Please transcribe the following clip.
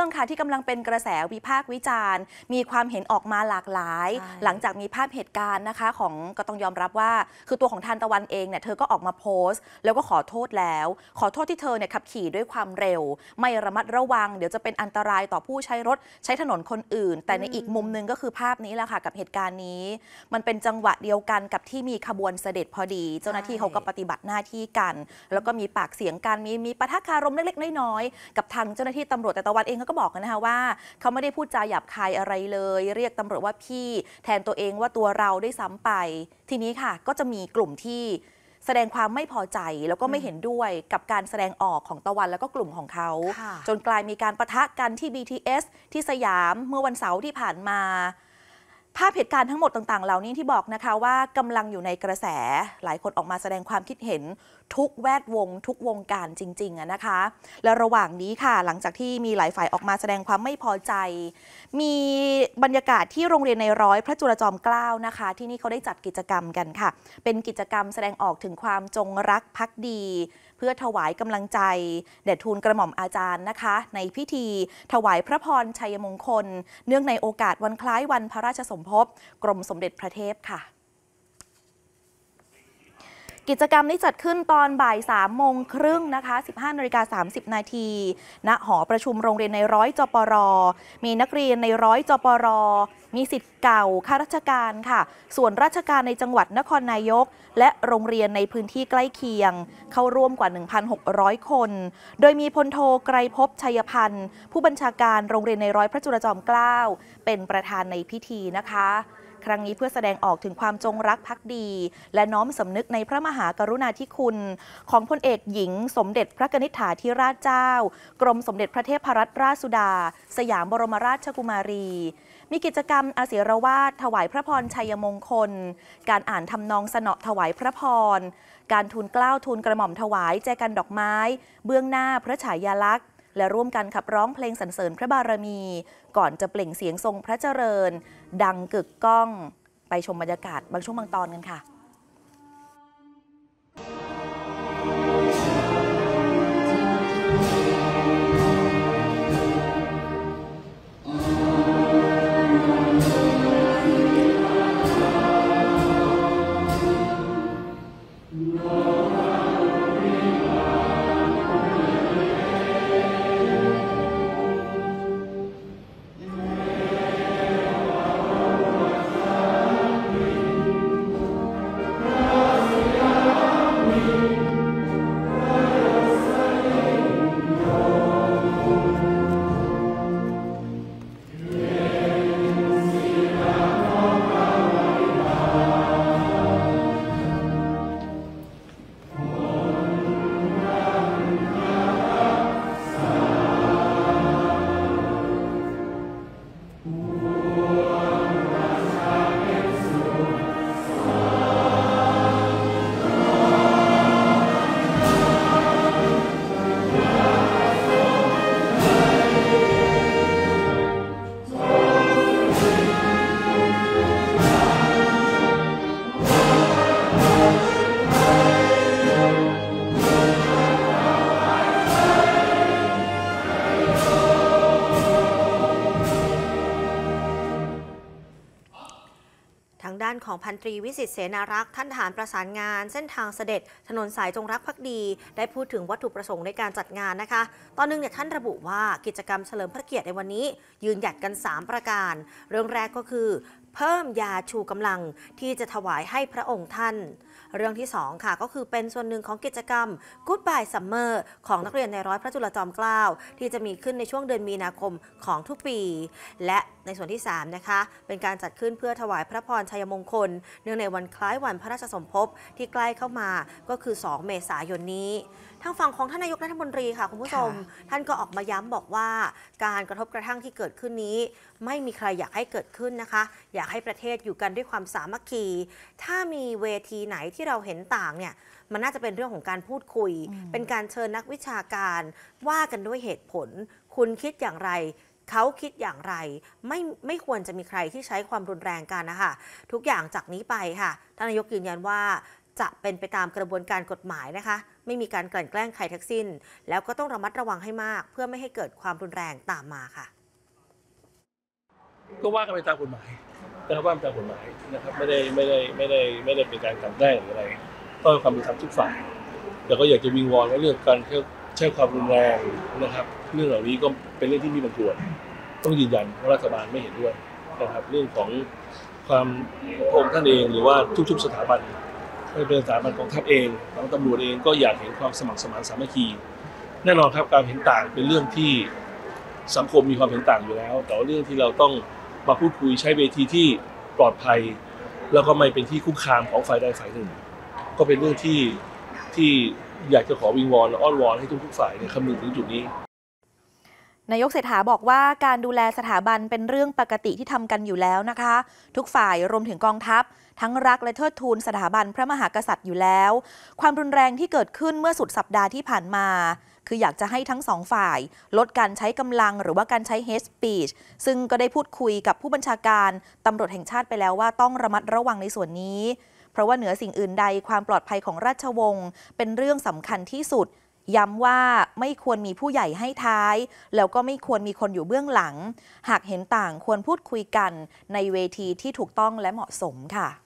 รื่องค่ะที่กำลังเป็นกระแสวิพากษ์วิจารณ์มีความเห็นออกมาหลากหลายหลังจากมีภาพเหตุการณ์นะคะของก็ต้องยอมรับว่าคือตัวของทานตะวันเองเนี่ยเธอก็ออกมาโพสต์แล้วก็ขอโทษแล้วขอโทษที่เธอเนี่ยขับขี่ด้วยความเร็วไม่ระมัดระวังเดี๋ยวจะเป็นอันตรายต่อผู้ใช้รถใช้ถนนคนอื่นแต่ในอีกมุมนึงก็คือภาพนี้แหละค่ะกับเหตุการณ์นี้มันเป็นจังหวะเดียวกันกับที่มีขบวนเสด็จพอดีเจ้าหน้าที่เขาก็ปฏิบัติหน้าที่กันแล้วก็มีปากเสียงกันมีปะทะคารมเล็กๆน้อยๆกับทางเจ้าหน้าที่ตำรวจแต่ตะวันเองเขาก็บอกกันนะคะว่าเขาไม่ได้พูดจาหยาบคายอะไรเลยเรียกตำรวจว่าพี่แทนตัวเองว่าตัวเราได้ซ้ำไปทีนี้ค่ะก็จะมีกลุ่มที่แสดงความไม่พอใจแล้วก็ไม่เห็นด้วยกับการแสดงออกของตะวันแล้วก็กลุ่มของเขาจนกลายมีการปะทะกันที่ BTS ที่สยามเมื่อวันเสาร์ที่ผ่านมาภาพเหตุการณ์ทั้งหมดต่างๆเหล่านี้ที่บอกนะคะว่ากำลังอยู่ในกระแสหลายคนออกมาแสดงความคิดเห็นทุกแวดวงทุกวงการจริงๆนะคะและระหว่างนี้ค่ะหลังจากที่มีหลายฝ่ายออกมาแสดงความไม่พอใจมีบรรยากาศที่โรงเรียนในร้อยพระจุลจอมเกล้านะคะที่นี่เขาได้จัดกิจกรรมกันค่ะเป็นกิจกรรมแสดงออกถึงความจงรักภักดีเพื่อถวายกำลังใจแด่ทูลกระหม่อมอาจารย์นะคะในพิธีถวายพระพรชัยมงคลเนื่องในโอกาสวันคล้ายวันพระราชสมภพกรมสมเด็จพระเทพค่ะกิจกรรมนี้จัดขึ้นตอนบ่าย3 โมงครึ่งนะคะ 15:30 นาทีณหอประชุมโรงเรียนในร้อยจปร.มีนักเรียนในร้อยจปร.มีศิษย์เก่าข้าราชการค่ะส่วนราชการในจังหวัดนครนายกและโรงเรียนในพื้นที่ใกล้เคียงเข้าร่วมกว่า 1,600 คน โดยมีพลโทไกรภพชัยพันธ์ผู้บัญชาการโรงเรียนในร้อยพระจุลจอมเกล้าเป็นประธานในพิธีนะคะครั้งนี้เพื่อแสดงออกถึงความจงรักภักดีและน้อมสำนึกในพระมหากรุณาธิคุณของพลเอกหญิงสมเด็จพระนิษฐาธิราชเจ้ากรมสมเด็จพระเทพรัตนราชสุดาสยามบรมราชกุมารีมีกิจกรรมอาศิรวาทถวายพระพรชัยมงคลการอ่านทำนองสนอถวายพระพรการทูลเกล้าทูลกระหม่อมถวายแจกันดอกไม้เบื้องหน้าพระฉายาลักษณ์และร่วมกันขับร้องเพลงสรรเสริญพระบารมีก่อนจะเปล่งเสียงทรงพระเจริญดังกึกก้องไปชมบรรยากาศบางช่วงบางตอนกันค่ะทางด้านของพันตรีวิสิตเสนารักษ์ท่านทหารประสานงานเส้นทางเสด็จถนนสายจงรักภักดีได้พูดถึงวัตถุประสงค์ในการจัดงานนะคะตอนนึงเนี่ยท่านระบุว่ากิจกรรมเฉลิมพระเกียรติในวันนี้ยืนหยัดกัน3ประการเรื่องแรกก็คือเพิ่มยาชูกำลังที่จะถวายให้พระองค์ท่านเรื่องที่2ค่ะก็คือเป็นส่วนหนึ่งของกิจกรรม Goodbye Summer ของนักเรียนในร้อยพระจุลจอมเกล้าที่จะมีขึ้นในช่วงเดือนมีนาคมของทุกปีและในส่วนที่3นะคะเป็นการจัดขึ้นเพื่อถวายพระพรชัยมงคลเนื่องในวันคล้ายวันพระราชสมภพที่ใกล้เข้ามาก็คือ2 เมษายนนี้ทางฝั่งของท่านนายกรัฐมนตรีค่ะคุณผู้ชมท่านก็ออกมาย้ำบอกว่าการกระทบกระทั่งที่เกิดขึ้นนี้ไม่มีใครอยากให้เกิดขึ้นนะคะอยากให้ประเทศอยู่กันด้วยความสามัคคีถ้ามีเวทีไหนที่เราเห็นต่างเนี่ยมันน่าจะเป็นเรื่องของการพูดคุยเป็นการเชิญนักวิชาการว่ากันด้วยเหตุผลคุณคิดอย่างไรเขาคิดอย่างไรไม่ควรจะมีใครที่ใช้ความรุนแรงกันนะคะทุกอย่างจากนี้ไปค่ะท่านนายกยืนยันว่าจะเป็นไปตามกระบวนการกฎหมายนะคะไม่มีการกลั่นแกล้งใครทั้งสิ้นแล้วก็ต้องระมัดระวังให้มากเพื่อไม่ให้เกิดความรุนแรงตามมาค่ะก็ว่ากันไปตามกฎหมายนะครับว่าตามกฎหมายนะครับไม่ได้เป็นการกลั่นแกล้งหรืออะไรต้องให้ความเป็นธรรมทุกฝ่ายแต่ก็อยากจะวิงวอนว่าเรื่องการใช้ความรุนแรงนะครับเรื่องเหล่านี้ก็เป็นเรื่องที่มีบางส่วนต้องยืนยันว่ารัฐบาลไม่เห็นด้วยนะครับเรื่องของความพระองค์ท่านเองหรือว่าทุกๆสถาบันไม่เป็นสถาบันของทัพเองของตำรวจเองก็อยากเห็นความสมัครสมานสามัคคีแน่นอนครับการเห็นต่างเป็นเรื่องที่สังคมมีความเห็นต่างอยู่แล้วแต่ว่าเรื่องที่เราต้องมาพูดคุยใช้เวทีที่ปลอดภัยแล้วก็ไม่เป็นที่คุกคามของฝ่ายใดฝ่ายหนึ่งก็เป็นเรื่องที่อยากจะขอวิงวอนและอ้อนวอนให้ทุกฝ่ายคำนึงถึงจุดนี้นายกเศรษฐาบอกว่าการดูแลสถาบันเป็นเรื่องปกติที่ทำกันอยู่แล้วนะคะทุกฝ่ายรวมถึงกองทัพทั้งรักและเทิดทูนสถาบันพระมหากษัตริย์อยู่แล้วความรุนแรงที่เกิดขึ้นเมื่อสุดสัปดาห์ที่ผ่านมาคืออยากจะให้ทั้งสองฝ่ายลดการใช้กำลังหรือว่าการใช้ hate speech ซึ่งก็ได้พูดคุยกับผู้บัญชาการตำรวจแห่งชาติไปแล้วว่าต้องระมัดระวังในส่วนนี้เพราะว่าเหนือสิ่งอื่นใดความปลอดภัยของราชวงศ์เป็นเรื่องสำคัญที่สุดย้ำว่าไม่ควรมีผู้ใหญ่ให้ท้ายแล้วก็ไม่ควรมีคนอยู่เบื้องหลังหากเห็นต่างควรพูดคุยกันในเวทีที่ถูกต้องและเหมาะสมค่ะ